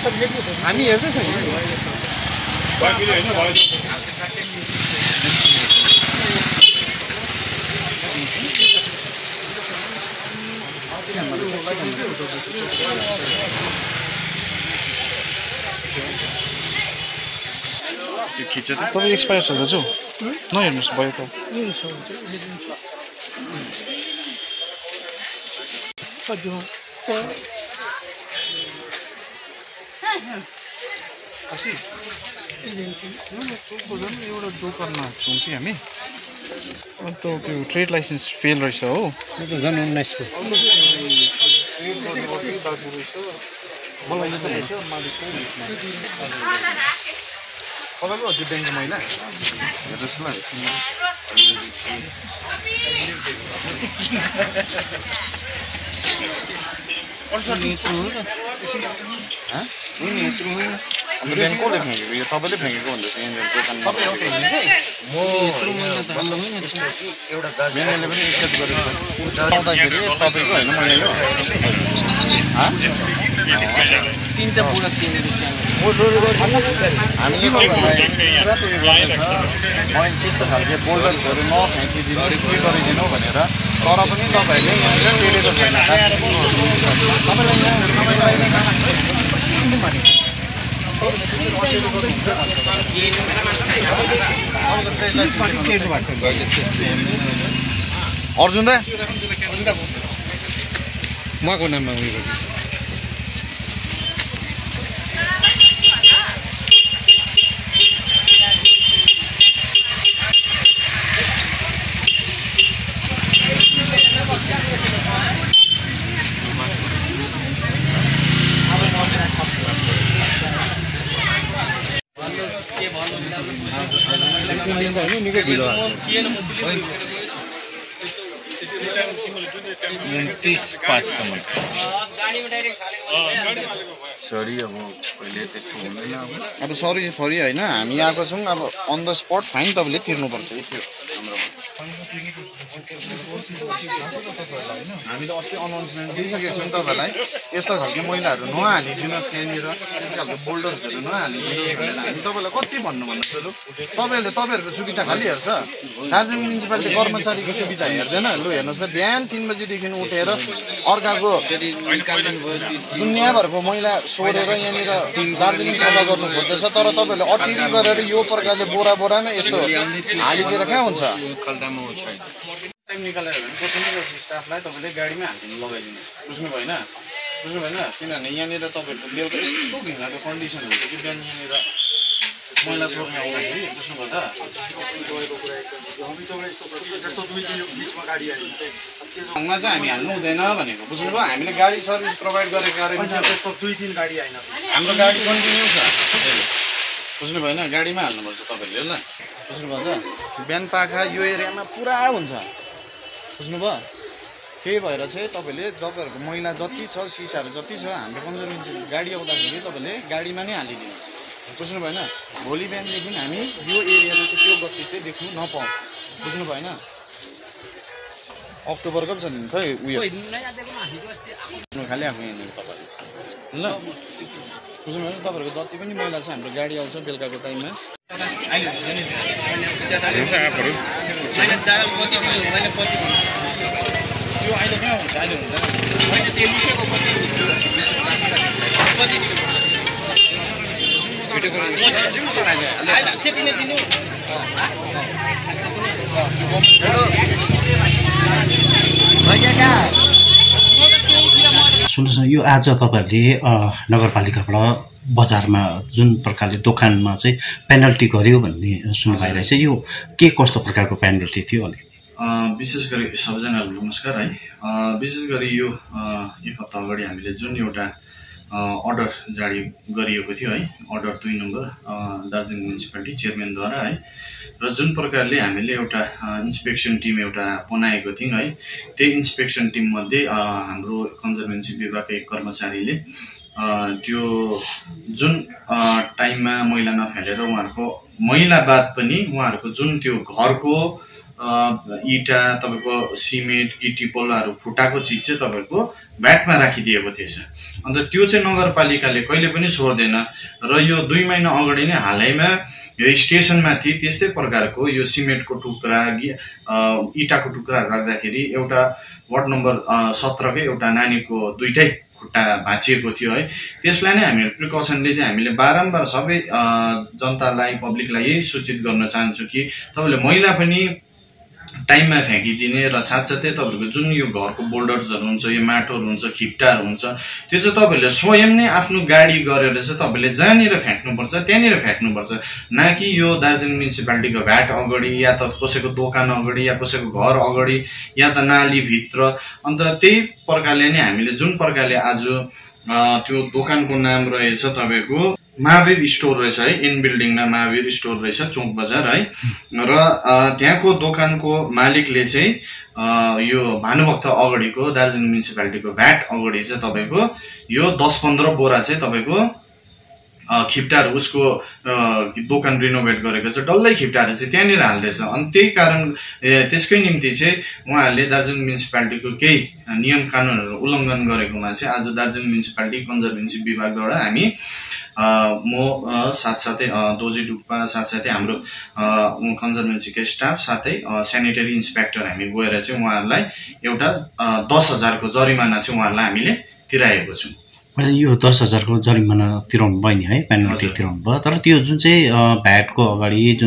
हामी हेर्दैछ त्यो खिच्छ त तपाईँ एक्सपायर छ दाजु नहेर्नुहोस् भयो त एउटा दोकानमा छौँ कि हामी अन्त त्यो ट्रेड लाइसेन्स फेल रहेछ हो झन् 19 को तपाईँको त्यो ब्याङ्कको महिला हेर्नुहोस् ल ब्याङ्क कसले फ्याँकेको यो तपाईँले फ्याँकेको भन्दैछ यहाँनिर दोकानमा म्यानेजरले पनि एक्सेप्ट गरेको आउँदाखेरि तपाईँको होइन मैले तीनटा पुरा किनेर हामीले त्यस्तो खालको बोल्डर्सहरू नफ्याँकिदिनु के गरिदिनु भनेर तर पनि तपाईँहरूले यहाँनिर टेलेको छैन अर्जुन दा उहाँको नाममा उयो निकै ढिलो 29-5 सरी अब कहिले त्यस्तो हुँदैन अब सरी फरी होइन हामी आएको छौँ अब अन द स्पट फाइन तपाईँले तिर्नुपर्छ यति हाम्रो हामीले अस्ति अनाउन्समेन्ट दिइसकेको छौँ तपाईँलाई यस्तो खालको मैलाहरू नहालिदिनुहोस् त्यहाँनिर त्यस्तो खालको बोल्डर्सहरू नहालिदिनुहोस् भनेर हामी तपाईँलाई कति भन्नु भन्नुहोस् लु तपाईँहरूको सुविधा खालि हेर्छ दार्जिलिङ म्युनिसिपालिटी कर्मचारीको सुविधा हेर्दैन लु हेर्नुहोस् त बिहान 3 बजीदेखि उठेर अर्काको दुनियाँभरको मैला सोरेर यहाँनिर दार्जिलिङ सफा गर्नु खोज्दैछ तर तपाईँहरूले अटिरी गरेर यो प्रकारले बोरामा यस्तो हालिदिएर कहाँ हुन्छ टाइम निकालेर भने कसैले स्टाफलाई तपाईँले गाडीमा हालिदिनु लगाइदिनुहोस् बुझ्नु भएन किनभने यहाँनिर तपाईँहरूको बेलुका यस्तो घिनलाग्दो कन्डिसन हुन्छ कि बिहान यहाँनिर मैला सोर्ने आउँदाखेरि बुझ्नुभयो त ढङ्गमा चाहिँ हामी हाल्नु हुँदैन भनेको बुझ्नुभयो हामीले गाडी सर्भिस प्रोभाइड गरेको कारण 2-3 गाडी आएन हाम्रो गाडी कन्टिन्यू छ बुझ्नु भएन गाडीमा हाल्नुपर्छ तपाईँहरूले ल बुझ्नुभयो त बिहान पाखा यो एरियामा पुरा हुन्छ बुझ्नुभयो त्यही भएर चाहिँ तपाईँले तपाईँहरूको मैला जति छ सिसाहरू जति छ हाम्रो कन्जर्भेन्सी गाडी आउँदाखेरि तपाईँले गाडीमा नै हालिदिनुहोस् बुझ्नु भएन भोलि बिहानदेखि हामी यो एरियामा चाहिँ त्यो गति चाहिँ देख्नु नपाउँ बुझ्नु भएन अक्टोबर कति छ खै उयो खालि आएको यहाँनिर तपाईँले ल बुझ्नु भएन तपाईँहरूको जति पनि मैला छ हाम्रो गाडी आउँछ बेलुकाको टाइममा यो अहिले कहाँ हुन्छ अहिले सुन्नुहोस् न यो आज तपाईँहरूले नगरपालिकाबाट बजारमा जुन प्रकारले दोकानमा चाहिँ पेनल्टी गर्यो भन्ने सुन्नु भइरहेछ यो के कस्तो प्रकारको पेनल्टी थियो अलिकति विशेष गरी सबैजनालाई नमस्कार है विशेष गरी यो एक हप्ता अगाडि हामीले जुन एउटा अर्डर जारी गरिएको थियो है अर्डर 2 नम्बर दार्जिलिङ म्युनिसिपालिटी चेयरम्यानद्वारा है र जुन प्रकारले हामीले एउटा इन्स्पेक्सन टिम एउटा बनाएको थियौँ है त्यही इन्स्पेक्सन टिम मध्ये हाम्रो कन्जर्भेन्सी विभागका एक कर्मचारीले त्यो जुन टाइममा मैला नफालेर उहाँहरूको मैला बाद पनि उहाँहरूको जुन त्यो घरको इटा तपाईको सिमेन्ट गिटी पल्लाहरू फुटाको चिज चाहिँ तपाईको भ्याटमा राखिदिएको थिएछ। अन्त त्यो चाहिँ नगरपालिकाले कहिले पनि छोड्दैन र यो 2 महिना अगाडि नै हालैमा यो स्टेसनमाथि त्यस्तै प्रकारको यो सिमेन्टको टुक्रा इटाको टुक्राहरू राख्दाखेरि एउटा वार्ड नम्बर 17 कै एउटा नानीको दुईटै खुट्टा भाँचिएको थियो है। त्यसलाई नै हामीले प्रिकसनले चाहिँ हामीले बारम्बार सबै जनतालाई पब्लिकलाई यही सूचित गर्न चाहन्छु कि तपाईले मैला पनि टाइममा फ्याँकिदिने र साथसाथै तपाईहरुको जुन यो घरको बोल्डर्सहरु हुन्छ यो माटोहरु हुन्छ खिप्टाहरु हुन्छ त्यो चाहिँ तपाईले स्वयं नै आफ्नो गाडी गरेर चाहिँ तपाईले जहाँनिर फ्याँक्नुपर्छ त्यहाँनिर फ्याँक्नुपर्छ, न कि यो दार्जिलिङ म्युनिसिपालिटीको भ्याट अगाडि या त कसैको दोकान अगाडि या कसैको घर अगाडि या त नाली भित्र। अन्त त्यही प्रकारले नै हामीले जुन प्रकारले आज त्यो दोकानको नाम रहेछ तपाईको महावीर स्टोर रहेछ है, इन बिल्डिङमा महावीर स्टोर रहेछ चौक बजार है। र त्यहाँको दोकानको मालिकले चाहिँ यो भानुभक्त अगाडिको दार्जिलिङ म्युनिसिपालिटीको भ्याट अगाडि चाहिँ तपाईको यो 10-15 बोरा चाहिँ तपाईको खिप्टाहरू उसको दोकान रिनोभेट गरेको छ, डल्लै खिप्टाहरू चाहिँ त्यहाँनिर हाल्दैछ। अनि त्यही कारण त्यसकै निम्ति चाहिँ उहाँहरूले दार्जिलिङ म्युनिसिपालिटीको केही नियम कानुनहरू उल्लङ्घन गरेकोमा चाहिँ आज दार्जिलिङ म्युनिसिपालिटी कन्जर्भेन्सी विभागद्वारा हामी म साथसाथै दोजी डुक्पा साथसाथै हाम्रो कन्जर्भेन्सीको स्टाफ साथै स्यानिटरी इन्सपेक्टर हामी गएर चाहिँ उहाँहरूलाई एउटा 10,000 को जरिमाना चाहिँ उहाँहरूलाई हामीले तिराएको छौँ। यो 10,000 को जरिमाना तिराउनु भयो नि है, पेनल्टी तिराउनु भयो। तर त्यो जुन चाहिँ भ्याटको अगाडि जुन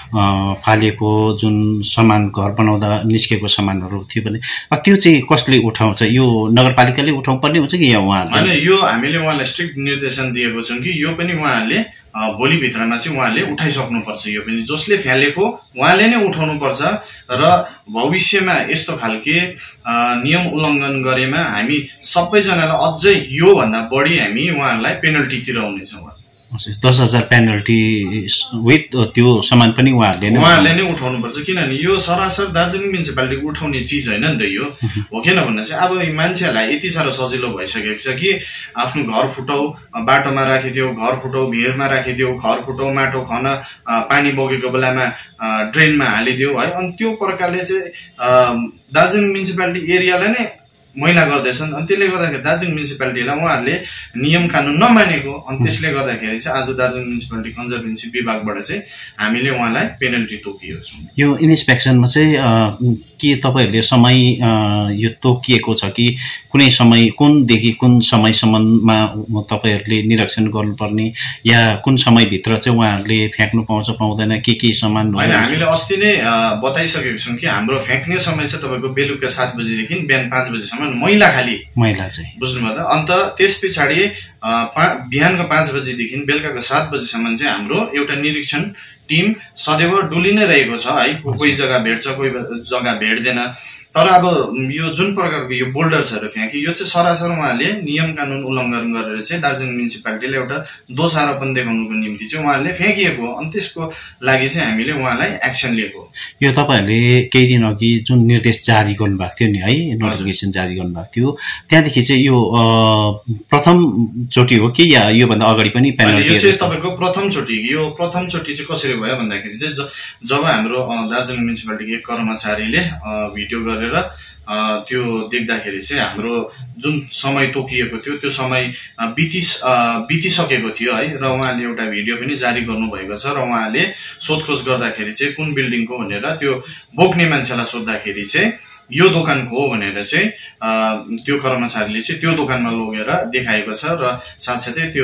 फालेको जुन सामान घर बनाउँदा निस्केको सामानहरू थियो भने त्यो चाहिँ कसले उठाउँछ? यो नगरपालिकाले उठाउनु पर्ने हुन्छ कि या उहाँहरूले? हैन, यो हामीले उहाँलाई स्ट्रिक्ट निर्देशन दिएको छौँ कि यो पनि उहाँहरूले भोलि भित्रमा चाहिँ उहाँले उठाइसक्नुपर्छ। यो पनि जसले फ्यालेको उहाँले नै उठाउनुपर्छ र भविष्यमा यस्तो खालके नियम उल्लङ्घन गरेमा हामी सबैजनालाई अझै यो भन्दा बढी हामी उहाँहरूलाई पेनल्टी तिराउनेछौँ। 10,000 पेनल्टी विथ त्यो सामान पनि उहाँहरूले नै उठाउनुपर्छ, किनभने यो सरासर दार्जिलिङ म्युनिसिपालिटी उठाउने चिज होइन नि त यो, हो किन भन्दा चाहिँ अब मान्छेहरूलाई यति साह्रो सजिलो भइसकेको छ कि आफ्नो घर फुटाउ बाटोमा राखिदियो, घर फुटाउ भिरमा राखिदियो, घर फुटाउ माटो खन पानी बगेको बेलामा ड्रेनमा हालिदियो है। अनि त्यो प्रकारले चाहिँ दार्जिलिङ म्युनिसिपालिटी एरियालाई नै मैला गर्दैछन्। अनि त्यसले गर्दाखेरि दार्जिलिङ म्युनिसिपालिटीलाई उहाँहरूले नियम कानुन नमानेको, अनि त्यसले गर्दाखेरि चाहिँ आज दार्जिलिङ म्युनिसिपालिटी कन्जर्भेन्सी विभागबाट चाहिँ हामीले उहाँलाई पेनल्टी तोकिएको छौँ। यो इन्सपेक्सनमा चाहिँ के तपाईहरूले समय यो तोकिएको छ कि कुनै समय कुनदेखि कुन समयसम्ममा तपाईहरूले निरीक्षण गर्नुपर्ने या कुन समयभित्र चाहिँ उहाँहरूले फ्याँक्नु पाउँछ पाउँदैन के सामान? होइन, हामीले अस्ति नै बताइसकेको छौँ कि हाम्रो फ्याँक्ने समय चाहिँ तपाईँको बेलुका 7 बजेदेखि बिहान 5 बजेसम्म मैला चाहिँ बुझ्नुभयो त। अन्त त्यस पछाडि बिहानको 5 बजेदेखि बेलुकाको 7 बजेसम्म चाहिँ हाम्रो एउटा निरीक्षण टिम सदैव डुली नै रहेको छ है। कोही जग्गा भेट्छ, कोही जग्गा भेट्दैन। तर अब यो जुन प्रकारको यो बोल्डर्सहरू फ्याँकी यो चाहिँ सरासर उहाँले नियम कानुन उल्लङ्घन गरेर चाहिँ दार्जिलिङ म्युनिसिपालिटीले एउटा दोषारोपण देखाउनुको निम्ति चाहिँ उहाँले फ्याँकिएको, अनि त्यसको लागि चाहिँ हामीले उहाँलाई एक्सन लिएको। यो तपाईहरूले केही दिन अघि जुन निर्देश जारी गर्नुभएको थियो नि है, नोटिफिकेसन जारी गर्नुभएको थियो, त्यहाँदेखि चाहिँ यो प्रथम चोटि हो कि या योभन्दा अगाडि पनि पेनल्टी? यो चाहिँ तपाईँको प्रथम चोटि। यो प्रथम चोटि चाहिँ कसरी भयो भन्दाखेरि चाहिँ जब हाम्रो दार्जिलिङ म्युनिसिपालिटीको एक कर्मचारीले भिडियो गरेर त्यो देख्दाखेरि चाहिँ हाम्रो जुन समय तोकिएको थियो त्यो समय बितिसकेको थियो है। र उहाँले एउटा भिडियो पनि जारी गर्नुभएको छ र उहाँले सोधखोज गर्दाखेरि चाहिँ कुन बिल्डिङको भनेर त्यो बोक्ने मान्छेलाई सोद्धाखेरि चाहिँ यो दोकानको हो भनेर चाहिँ त्यो कर्मचारीले चाहिँ त्यो दोकानमा लगेर देखाएको छ र साथसाथै त्यो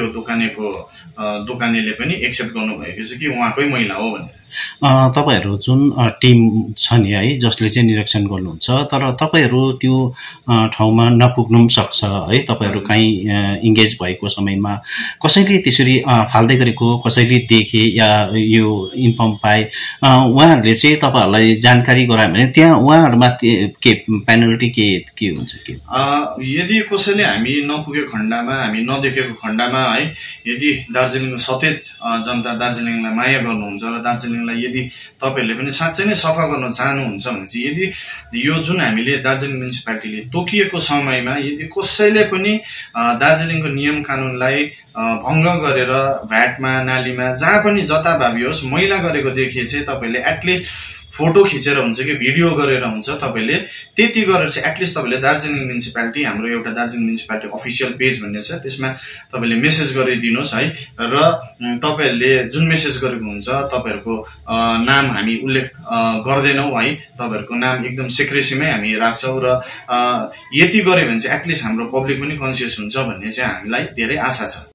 दोकानेले पनि एक्सेप्ट गर्नुभएको छ कि उहाँकै महिला हो भनेर। तपाईहरू जुन टिम छ नि है जसले चाहिँ निरीक्षण गर्नुहुन्छ, तर तपाईहरू त्यो ठाउँमा नपुग्नु पनि सक्छ है। तपाईहरू कहीँ इङ्गेज भएको समयमा कसैले त्यसरी फाल्दै गरेको कसैले देखे या यो इन्फर्म पाए उहाँहरूले चाहिँ तपाईँहरूलाई जानकारी गरायो भने त्यहाँ उहाँहरूमा के पेनल्टी के हुन्छ? के यदि कसैले हामी नपुगेको खण्डमा हामी नदेखेको खण्डमा है, यदि दार्जिलिङ सचेत जनता दार्जिलिङलाई माया गर्नुहुन्छ र दार्जिलिङलाई यदि तपाईहरूले पनि साँच्चै नै सफा गर्न चाहनुहुन्छ भने चाहिँ यदि यो जुन हामीले दार्जिलिङ म्युनिसिपालिटीले तोकिएको समयमा यदि कसैले पनि दार्जिलिङको नियम कानुनलाई भङ्ग गरेर भ्याटमा नालीमा जहाँ पनि जताभावी होस् मैला गरेको देखिए चाहिँ तपाईँले एटलिस्ट फोटो खिचेर हुन्छ कि भिडियो गरेर हुन्छ, तपाईँले त्यति गरेर चाहिँ एटलिस्ट तपाईँले दार्जिलिङ म्युनिसिपालिटी, हाम्रो एउटा दार्जिलिङ म्युनिसिपालिटी अफिसियल पेज भन्ने छ, त्यसमा तपाईँले मेसेज गरिदिनुहोस् है। र तपाईँहरूले जुन मेसेज गरेको हुन्छ तपाईँहरूको नाम हामी उल्लेख गर्दैनौँ है, तपाईँहरूको नाम एकदम सिक्रेसीमै हामी राख्छौँ। र यति गऱ्यो भने चाहिँ एटलिस्ट हाम्रो पब्लिक पनि कन्सियस हुन्छ भन्ने चाहिँ हामीलाई धेरै आशा छ।